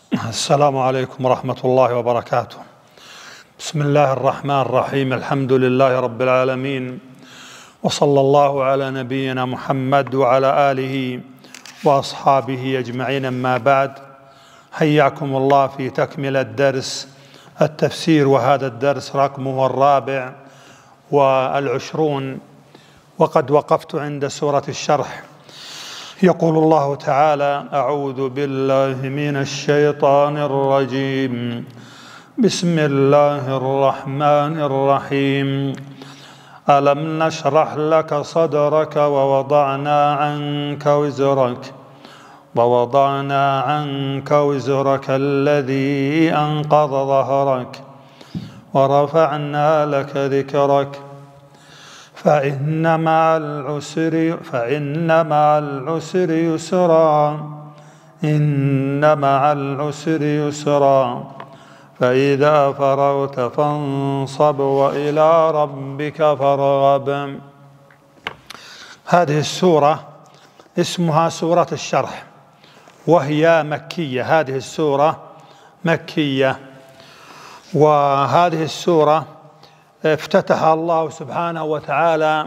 السلام عليكم ورحمة الله وبركاته. بسم الله الرحمن الرحيم. الحمد لله رب العالمين، وصلى الله على نبينا محمد وعلى آله وأصحابه أجمعين. أما بعد، حياكم الله في تكملة درس التفسير، وهذا الدرس رقمه 24، وقد وقفت عند سورة الشرح. يقول الله تعالى: أعوذ بالله من الشيطان الرجيم، بسم الله الرحمن الرحيم. ألم نشرح لك صدرك ووضعنا عنك وزرك الذي أنقض ظهرك ورفعنا لك ذكرك فإن مع العسر يسرا فإذا فرغت فانصب وإلى ربك فارغب. هذه السورة اسمها سورة الشرح، وهي مكية. هذه السورة مكية، وهذه السورة افتتح الله سبحانه وتعالى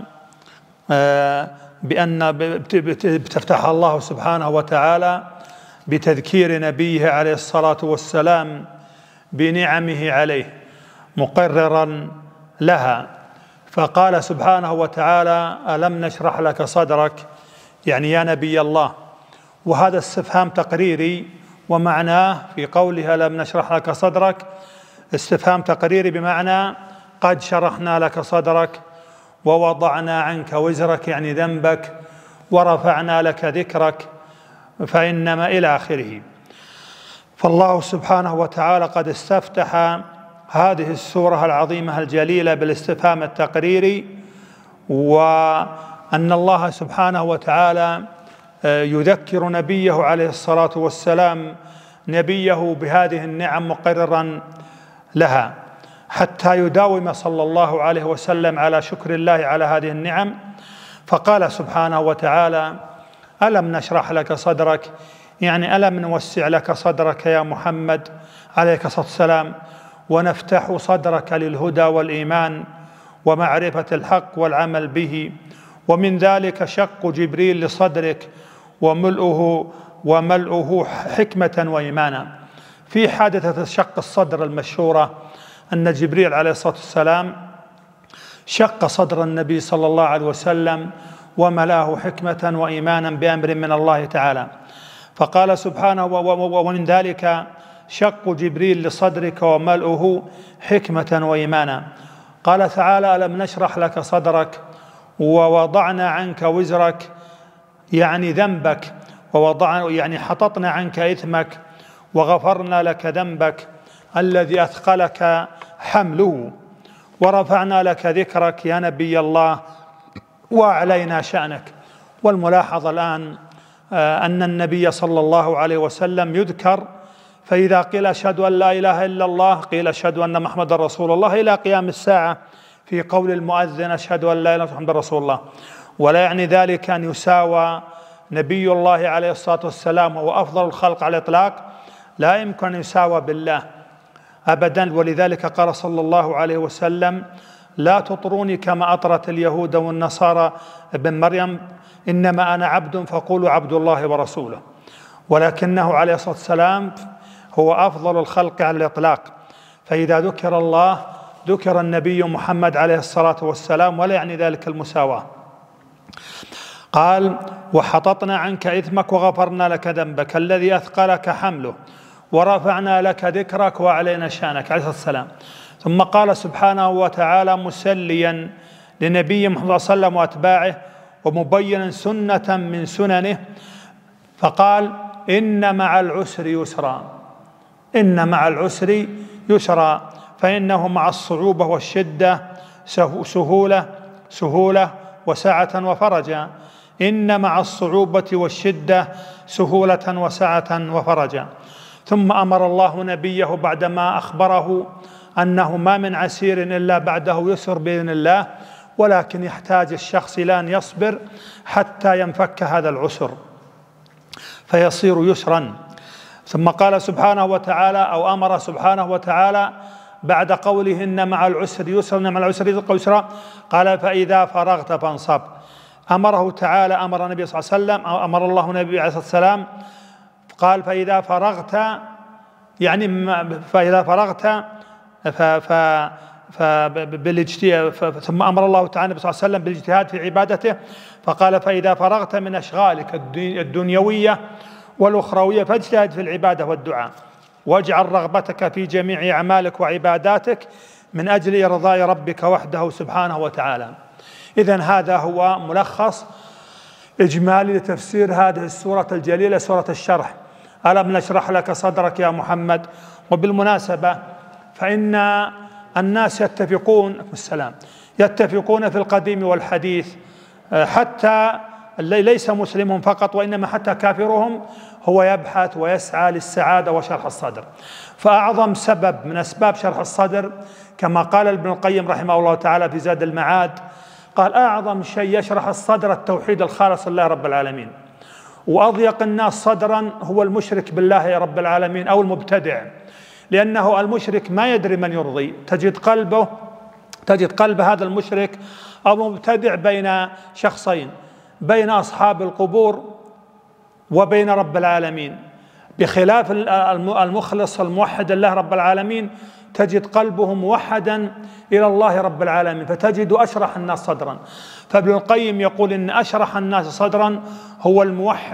بتذكير نبيه عليه الصلاة والسلام بنعمه عليه، مقررا لها. فقال سبحانه وتعالى: ألم نشرح لك صدرك، يعني يا نبي الله. وهذا استفهام تقريري، ومعناه في قولها ألم نشرح لك صدرك استفهام تقريري بمعنى قد شرحنا لك صدرك، ووضعنا عنك وزرك يعني ذنبك، ورفعنا لك ذكرك، فإنما إلى آخره. فالله سبحانه وتعالى قد استفتح هذه السورة العظيمة الجليلة بالاستفهام التقريري، وأن الله سبحانه وتعالى يذكر نبيه عليه الصلاة والسلام بهذه النعم مقررا لها، حتى يداوم صلى الله عليه وسلم على شكر الله على هذه النعم. فقال سبحانه وتعالى: ألم نشرح لك صدرك، يعني ألم نوسع لك صدرك يا محمد عليك الصلاة والسلام، ونفتح صدرك للهدى والإيمان ومعرفة الحق والعمل به. ومن ذلك شق جبريل لصدرك وملؤه حكمة وإيمانا. في حادثة شق الصدر المشهورة أن جبريل عليه الصلاة والسلام شق صدر النبي صلى الله عليه وسلم وملاه حكمة وإيمانا بأمر من الله تعالى. فقال سبحانه: ومن ذلك شق جبريل لصدرك وملؤه حكمة وإيمانا. قال تعالى: ألم نشرح لك صدرك ووضعنا عنك وزرك، يعني ذنبك، يعني حططنا عنك إثمك وغفرنا لك ذنبك الذي أثقلك حمله، ورفعنا لك ذكرك يا نبي الله، وأعلينا شأنك. والملاحظ الآن أن النبي صلى الله عليه وسلم يذكر، فإذا قيل أشهد أن لا إله إلا الله قيل أشهد أن محمد رسول الله، إلى قيام الساعة في قول المؤذن أشهد أن لا إله إلا الله محمد رسول الله. ولا يعني ذلك أن يساوى نبي الله عليه الصلاة والسلام وهو أفضل الخلق على الإطلاق، لا يمكن أن يساوى بالله أبدا. ولذلك قال صلى الله عليه وسلم: لا تطروني كما أطرت اليهود والنصارى ابن مريم، إنما أنا عبد فقولوا عبد الله ورسوله. ولكنه عليه الصلاة والسلام هو أفضل الخلق على الإطلاق، فإذا ذكر الله ذكر النبي محمد عليه الصلاة والسلام، ولا يعني ذلك المساواة. قال: وحططنا عنك إثمك وغفرنا لك ذنبك الذي أثقلك حمله ورفعنا لك ذكرك وأعلينا شأنك عليه الصلاة والسلام. ثم قال سبحانه وتعالى مسليا لنبي محمد صلى الله عليه وسلم وأتباعه ومبينا سنة من سننه، فقال: إن مع العسر يسرا، إن مع العسر يسرا، فإنه مع الصعوبة والشدة سهولة وسعة وفرجا. إن مع الصعوبة والشدة سهولة وسعة وفرجا. ثم أمر الله نبيه بعدما أخبره أنه ما من عسير إلا بعده يسر بإذن الله، ولكن يحتاج الشخص إلى أن يصبر حتى ينفك هذا العسر فيصير يسرا. ثم قال سبحانه وتعالى أو أمر سبحانه وتعالى بعد قوله إن مع العسر يسرا إن مع العسر يسرا قال فإذا فرغت فانصب. أمره تعالى، أمر النبي صلى الله عليه وسلم أو أمر الله النبي عليه الصلاة والسلام قال فإذا فرغت، يعني فإذا فرغت ثم أمر الله تعالى النبي صلى الله عليه وسلم بالاجتهاد في عبادته فقال فإذا فرغت من أشغالك الدنيوية والأخروية فاجتهد في العبادة والدعاء واجعل رغبتك في جميع أعمالك وعباداتك من أجل إرضاء ربك وحده سبحانه وتعالى. إذن هذا هو ملخص إجمالي لتفسير هذه السورة الجليلة، سورة الشرح. ألم نشرح لك صدرك يا محمد. وبالمناسبة فإن الناس يتفقون في القديم والحديث، حتى ليس مسلم فقط وإنما حتى كافرهم هو يبحث ويسعى للسعادة وشرح الصدر. فأعظم سبب من أسباب شرح الصدر كما قال ابن القيم رحمه الله تعالى في زاد المعاد، قال أعظم شيء يشرح الصدر التوحيد الخالص لله رب العالمين. وأضيق الناس صدرا هو المشرك بالله يا رب العالمين أو المبتدع، لأنه المشرك ما يدري من يرضي، تجد قلب هذا المشرك أو المبتدع بين شخصين، بين أصحاب القبور وبين رب العالمين، بخلاف المخلص الموحد لله رب العالمين تجد قلبه موحدا إلى الله رب العالمين، فتجد أشرح الناس صدرا. فابن القيم يقول إن أشرح الناس صدرا هو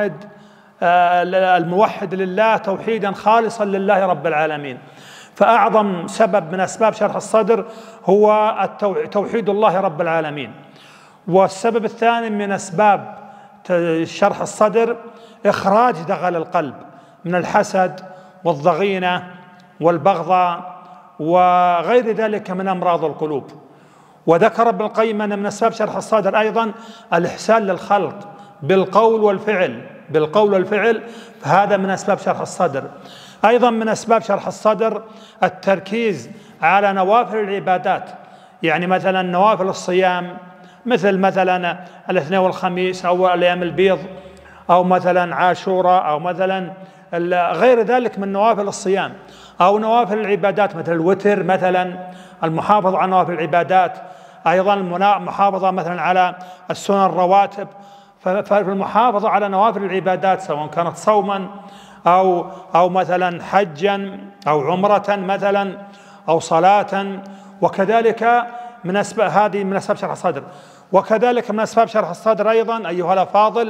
الموحد لله توحيدا خالصا لله رب العالمين. فأعظم سبب من أسباب شرح الصدر هو توحيد الله رب العالمين. والسبب الثاني من أسباب شرح الصدر إخراج دغل القلب من الحسد والضغينة والبغضاء وغير ذلك من أمراض القلوب. وذكر ابن القيم أن من أسباب شرح الصدر أيضا الإحسان للخلق بالقول والفعل، فهذا من أسباب شرح الصدر. أيضا من أسباب شرح الصدر التركيز على نوافل العبادات، يعني مثلا نوافل الصيام مثلا الاثنين والخميس أو الأيام البيض أو مثلا عاشوراء أو مثلا غير ذلك من نوافل الصيام، أو نوافل العبادات مثل الوتر، مثلا المحافظة على نوافل العبادات، أيضا المحافظة مثلا على السنن الرواتب. فالمحافظة على نوافل العبادات سواء كانت صوما أو مثلا حجا أو عمرة مثلا أو صلاة، وكذلك من أسباب هذه من أسباب شرح الصدر. وكذلك من أسباب شرح الصدر أيضا أيها الأفاضل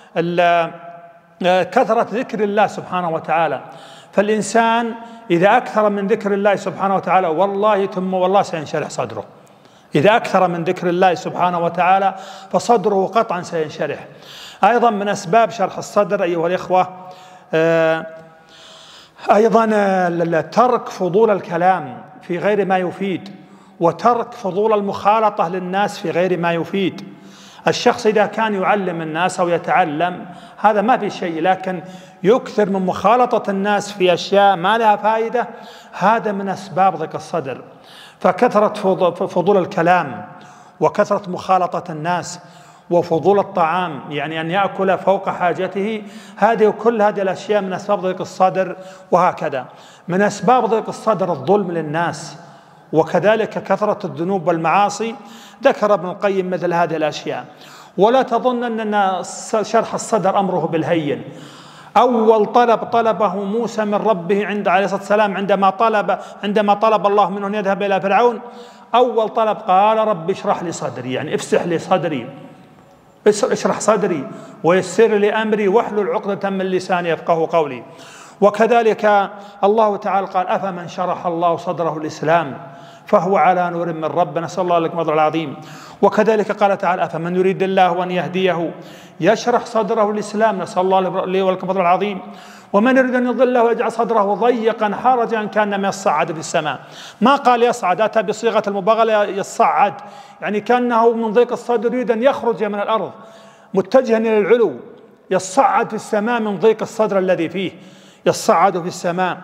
كثرة ذكر الله سبحانه وتعالى. فالإنسان إذا أكثر من ذكر الله سبحانه وتعالى والله ثم والله سينشرح صدره. إذا أكثر من ذكر الله سبحانه وتعالى فصدره قطعا سينشرح. أيضا من أسباب شرح الصدر أيها الإخوة أيضا ترك فضول الكلام في غير ما يفيد، وترك فضول المخالطة للناس في غير ما يفيد. الشخص إذا كان يعلم الناس أو يتعلم هذا ما في شيء، لكن يكثر من مخالطة الناس في أشياء ما لها فائدة، هذا من أسباب ضيق الصدر. فكثرة فضول الكلام وكثرة مخالطة الناس وفضول الطعام، يعني أن يأكل فوق حاجته، كل هذه الأشياء من أسباب ضيق الصدر. وهكذا من أسباب ضيق الصدر الظلم للناس، وكذلك كثرة الذنوب والمعاصي. ذكر ابن القيم مثل هذه الأشياء. ولا تظن أن شرح الصدر أمره بالهين. أول طلبه موسى من ربه عليه الصلاة والسلام عندما طلب الله منه أن يذهب إلى فرعون، أول طلب قال رب اشرح لي صدري، يعني افسح لي صدري، اشرح صدري ويسر لي أمري واحلل عقدة من لساني يفقهوا قولي. وكذلك الله تعالى قال أفمن شرح الله صدره الإسلام فهو على نور من ربه، نسأل الله لكم الفضل العظيم. وكذلك قال تعالى أفمن يريد الله أن يهديه يشرح صدره الإسلام، نسأل الله لي ولكم الفضل العظيم. ومن يريد أن يضله ويجعل صدره ضيقا حرجا كأنما يصعد في السماء. ما قال يصعد، أتى بصيغة المبالغة يصعد، يعني كأنه من ضيق الصدر يريد أن يخرج من الأرض متجها إلى العلو، يصعد في السماء من ضيق الصدر الذي فيه، يصعد في السماء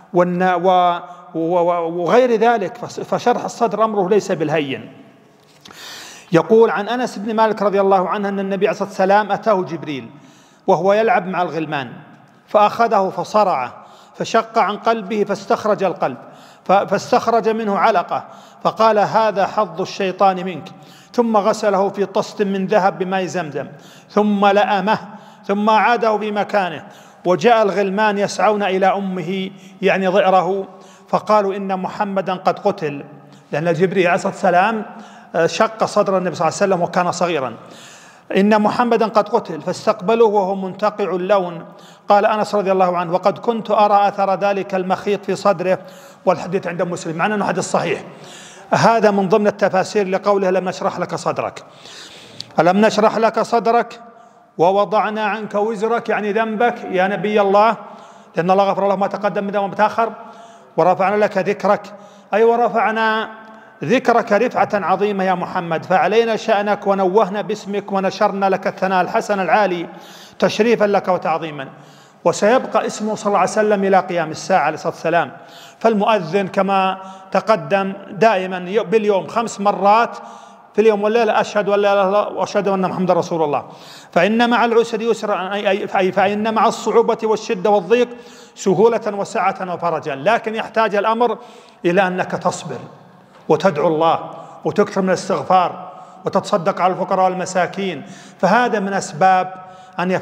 وغير ذلك. فشرح الصدر أمره ليس بالهين. يقول عن أنس بن مالك رضي الله عنه أن النبي عليه الصلاة والسلام أتاه جبريل وهو يلعب مع الغلمان فأخذه فصرعه فشق عن قلبه فاستخرج القلب، فاستخرج منه علقة، فقال هذا حظ الشيطان منك، ثم غسله في طست من ذهب بماء زمزم، ثم لأمه، ثم أعاده في مكانه. وجاء الغلمان يسعون إلى أمه يعني ضئره، فقالوا إن محمدا قد قتل، لأن جبريل عليه الصلاة والسلام شق صدر النبي صلى الله عليه وسلم وكان صغيرا. إن محمدا قد قتل، فاستقبلوه وهو منتقع اللون. قال أنس رضي الله عنه وقد كنت أرى أثر ذلك المخيط في صدره، والحديث عند مسلم، مع أنه حديث صحيح. هذا من ضمن التفاسير لقوله لم نشرح لك صدرك. ألم نشرح لك صدرك ووضعنا عنك وزرك، يعني ذنبك يا نبي الله، لأن الله غفر له ما تقدم من ذنبه وما تأخر، ورفعنا لك ذكرك، أي ورفعنا ذكرك رفعة عظيمة يا محمد، فعلينا شأنك ونوهنا باسمك ونشرنا لك الثناء الحسن العالي تشريفا لك وتعظيما. وسيبقى اسمه صلى الله عليه وسلم إلى قيام الساعة عليه الصلاة والسلام. فالمؤذن كما تقدم دائما باليوم 5 مرات في اليوم والليلة أشهد أن لا إله إلا الله وأشهد أن محمدا رسول الله. فإن مع العسر يسرا، أي فإن مع الصعوبة والشدة والضيق سهولة وسعة وفرجا، لكن يحتاج الأمر إلى أنك تصبر وتدعو الله وتكثر من الاستغفار وتتصدق على الفقراء والمساكين. فهذا من أسباب أن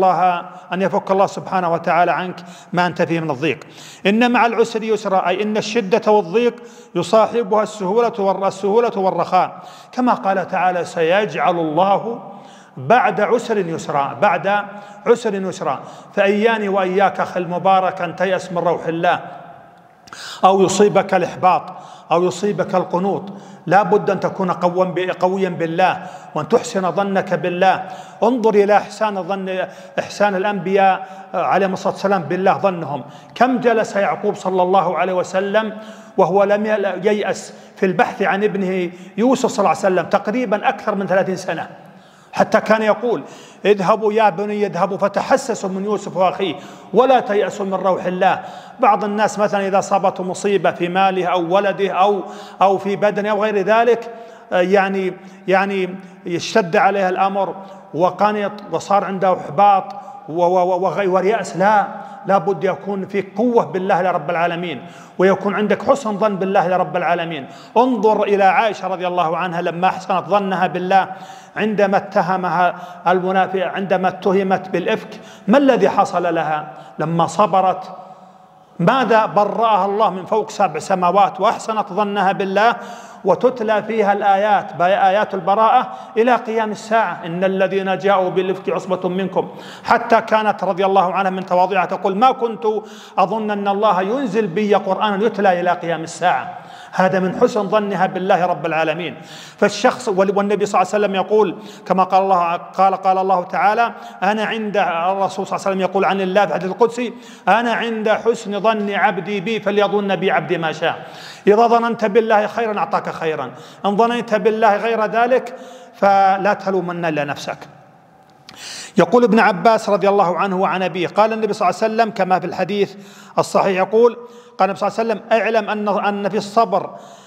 يفك الله سبحانه وتعالى عنك ما أنت فيه من الضيق. إن مع العسر يسرا، أي إن الشدة والضيق يصاحبها السهولة والرخاء، كما قال تعالى سيجعل الله بعد عسر يسرا، بعد عسر يسرا. فإياني وإياك أخي المبارك أن تيأس من روح الله، أو يصيبك الإحباط، أو يصيبك القنوط. لا بد أن تكون قويا بالله، وأن تحسن ظنك بالله. انظر إلى إحسان الأنبياء عليهم الصلاة والسلام بالله ظنهم. كم جلس يعقوب صلى الله عليه وسلم وهو لم ييأس في البحث عن ابنه يوسف صلى الله عليه وسلم تقريبا أكثر من 30 سنة، حتى كان يقول اذهبوا يا بني اذهبوا فتحسسوا من يوسف وأخيه ولا تيأسوا من روح الله. بعض الناس مثلا إذا صابته مصيبة في ماله أو ولده أو في بدنه أو غير ذلك، يعني يشتد عليه الأمر وقنط وصار عنده إحباط ويأس. لا بد يكون في قوة بالله لرب العالمين، ويكون عندك حسن ظن بالله لرب العالمين. انظر إلى عائشة رضي الله عنها لما أحسنت ظنها بالله عندما اتهمها المنافق، عندما اتهمت بالإفك، ما الذي حصل لها لما صبرت؟ ماذا برأها الله من فوق 7 سماوات وأحسنت ظنها بالله، وتتلى فيها الآيات آيات البراءة إلى قيام الساعة. إن الذين جاءوا بالإفك عصبة منكم، حتى كانت رضي الله عنها من تواضعها تقول ما كنت أظن أن الله ينزل بي قرآنا يتلى إلى قيام الساعة. هذا من حسن ظنها بالله رب العالمين. فالشخص، والنبي صلى الله عليه وسلم يقول كما قال الله تعالى أنا عند الرسول صلى الله عليه وسلم يقول عن الله في الحديث القدسي أنا عند حسن ظن عبدي بي فليظن بي عبدي ما شاء. إذا ظننت بالله خيرا أعطاك خيرا، إن ظننت بالله غير ذلك فلا تلومن إلا نفسك. يقول ابن عباس رضي الله عنه وعن أبيه قال النبي صلى الله عليه وسلم كما في الحديث الصحيح يقول قال النبي صلى الله عليه وسلم اعلم أن في الصبر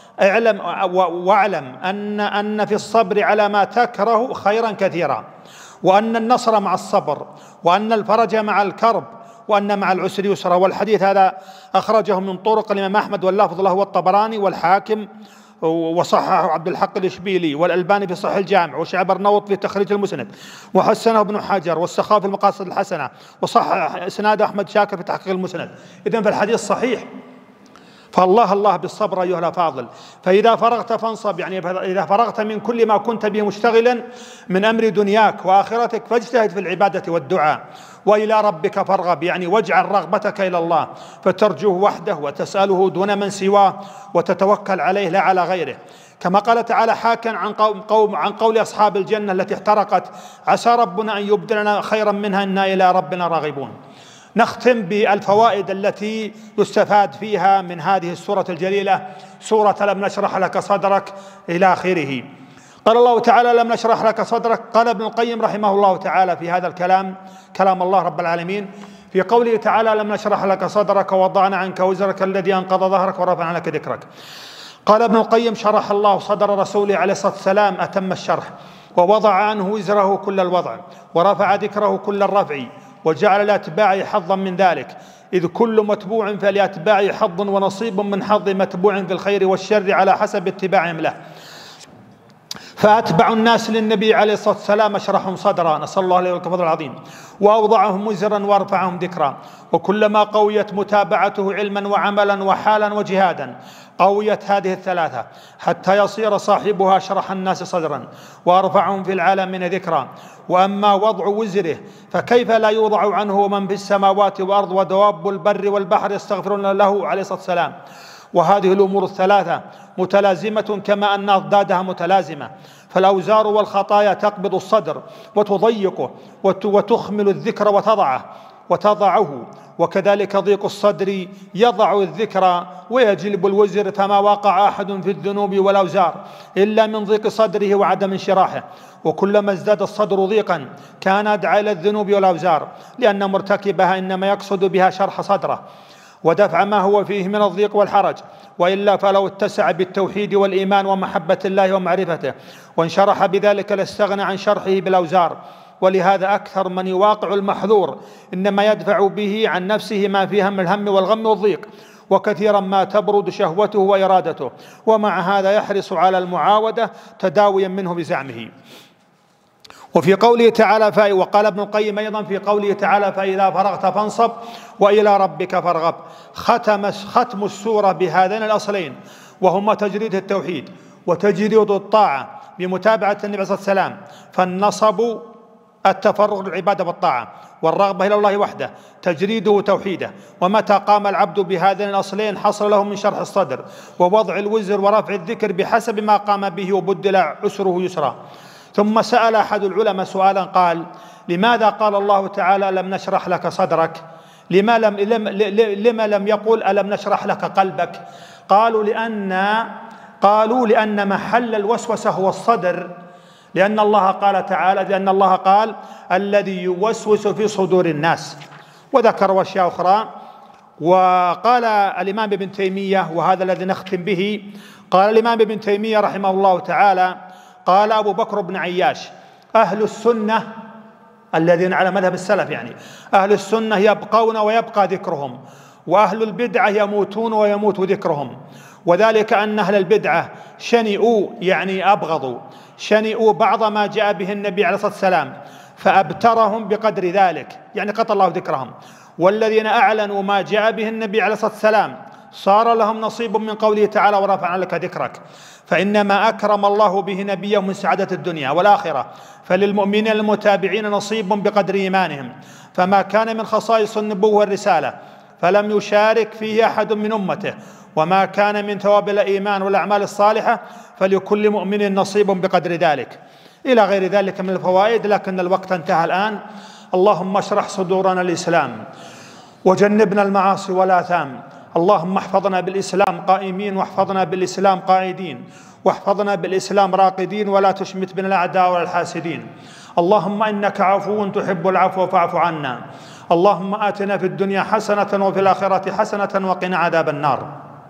واعلم أن في الصبر على ما تكره خيرا كثيرا، وأن النصر مع الصبر، وأن الفرج مع الكرب، وأن مع العسر يسرا. والحديث هذا أخرجه من طرق الإمام أحمد واللفظ له والطبراني والحاكم، وصححه عبد الحق الإشبيلي والألباني في صحيح الجامع، وشعب النوط في تخريج المسند، وحسنه ابن حجر والسخاوي في المقاصد الحسنة، وصحح إسناده أحمد شاكر في تحقيق المسند. إذن فالحديث صحيح. فالله بالصبر أيها الأفاضل. فإذا فرغت فانصب، يعني إذا فرغت من كل ما كنت به مشتغلا من أمر دنياك وآخرتك فاجتهد في العبادة والدعاء، وإلى ربك فارغب، يعني واجعل رغبتك إلى الله فترجوه وحده وتسأله دون من سواه وتتوكل عليه لا على غيره. كما قال تعالى حاكا عن قول أصحاب الجنة التي احترقت عسى ربنا أن يبدلنا خيرا منها إنا إلى ربنا راغبون. نختم بالفوائد التي يستفاد فيها من هذه السورة الجليلة، سورة لم نشرح لك صدرك إلى آخره. قال الله تعالى لم نشرح لك صدرك. قال ابن القيم رحمه الله تعالى في هذا كلام الله رب العالمين في قوله تعالى لم نشرح لك صدرك ووضعنا عنك وزرك الذي أنقض ظهرك ورفعنا لك ذكرك. قال ابن القيم شرح الله صدر رسوله عليه الصلاة والسلام أتم الشرح، ووضع عنه وزره كل الوضع، ورفع ذكره كل الرفع، وجعل لأتباعه حظا من ذلك، إذ كل متبوع فلأتباعه حظ ونصيب من حظ متبوع في الخير والشر على حسب اتباعهم له. فأتبع الناس للنبي عليه الصلاة والسلام أشرحهم صدرا، نسأل الله عليه الفضل العظيم، وأوضعهم وزرا وأرفعهم ذكرا. وكلما قويت متابعته علما وعملا وحالا وجهادا قويت هذه الثلاثة حتى يصير صاحبها أشرح الناس صدرا وأرفعهم في العالمين ذكرا. وأما وضع وزره فكيف لا يوضع عنه من في السماوات والأرض ودواب البر والبحر يستغفرون له عليه الصلاة والسلام. وهذه الأمور الثلاثة متلازمة كما أن أضدادها متلازمة، فالأوزار والخطايا تقبض الصدر وتضيقه وتخمل الذكر وتضعه، وكذلك ضيق الصدر يضع الذكر ويجلب الوزر، فما وقع أحد في الذنوب والأوزار إلا من ضيق صدره وعدم انشراحه. وكلما ازداد الصدر ضيقا كان أدعى إلى الذنوب والأوزار، لأن مرتكبها إنما يقصد بها شرح صدره ودفع ما هو فيه من الضيق والحرج، وإلا فلو اتسع بالتوحيد والإيمان ومحبة الله ومعرفته وانشرح بذلك لاستغنى عن شرحه بالأوزار. ولهذا أكثر من يواقع المحذور إنما يدفع به عن نفسه ما فيها من الهم والغم والضيق، وكثيرا ما تبرد شهوته وإرادته، ومع هذا يحرص على المعاودة تداويا منه بزعمه. وفي قوله تعالى وقال ابن القيم أيضا في قوله تعالى فإذا فرغت فانصب وإلى ربك فارغب، ختم السورة بهذين الأصلين، وهما تجريد التوحيد وتجريد الطاعة بمتابعة النبي صلى الله عليه وسلم. فالنصب التفرغ للعبادة والطاعة، والرغبة إلى الله وحده تجريده توحيده. ومتى قام العبد بهذين الأصلين حصل له من شرح الصدر ووضع الوزر ورفع الذكر بحسب ما قام به، وبدل عسره يسرا. ثم سأل أحد العلماء سؤالا قال: لماذا قال الله تعالى لم نشرح لك صدرك؟ لما لم يقل ألم نشرح لك قلبك؟ قالوا لأن محل الوسوسة هو الصدر، لأن الله قال الذي يوسوس في صدور الناس. وذكر أشياء أخرى. وقال الإمام ابن تيمية، وهذا الذي نختم به، قال الإمام ابن تيمية رحمه الله تعالى، قال أبو بكر بن عياش: أهل السنة الذين على مذهب السلف، يعني أهل السنة يبقون ويبقى ذكرهم، وأهل البدعة يموتون ويموت ذكرهم. وذلك أن أهل البدعة شنئوا، يعني أبغضوا، شنئوا بعض ما جاء به النبي عليه الصلاة والسلام فأبترهم بقدر ذلك، يعني قطع الله ذكرهم. والذين أعلنوا ما جاء به النبي عليه الصلاة والسلام صار لهم نصيب من قوله تعالى ورفعنا لك ذكرك. فإنما أكرم الله به نبيه من سعادة الدنيا والآخرة، فللمؤمنين المتابعين نصيب بقدر إيمانهم. فما كان من خصائص النبوة والرسالة فلم يشارك فيه أحد من أمته، وما كان من ثواب الإيمان والأعمال الصالحة فلكل مؤمن نصيب بقدر ذلك، إلى غير ذلك من الفوائد. لكن الوقت انتهى الآن. اللهم اشرح صدورنا الإسلام وجنبنا المعاصي والآثام. اللهم احفظنا بالإسلام قائمين، واحفظنا بالإسلام قاعدين، واحفظنا بالإسلام راقدين، ولا تشمت بنا الأعداء ولا الحاسدين. اللهم إنك عفو تحب العفو فاعف عنا. اللهم آتنا في الدنيا حسنة وفي الآخرة حسنة وقنا عذاب النار.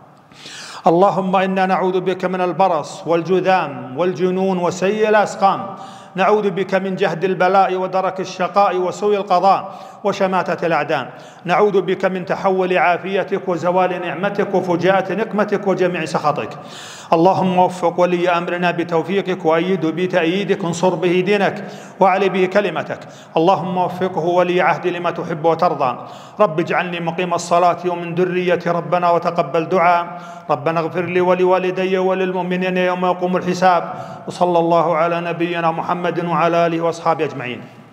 اللهم إنا نعوذ بك من البرص والجذام والجنون وسيء الأسقام. نعوذ بك من جهد البلاء ودرك الشقاء وسوء القضاء وشماتة الأعداء. نعوذ بك من تحول عافيتك وزوال نعمتك وفجاءة نقمتك وجميع سخطك. اللهم وفق ولي أمرنا بتوفيقك، وأيده بتأييدك، انصر به دينك وأعل به كلمتك. اللهم وفقه ولي عهد لما تحب وترضى. رب اجعلني مقيم الصلاة ومن ذريتي ربنا وتقبل دعاء. ربنا اغفر لي ولوالدي وللمؤمنين يوم يقوم الحساب. وصلى الله على نبينا محمد وعلى آله وأصحابه أجمعين.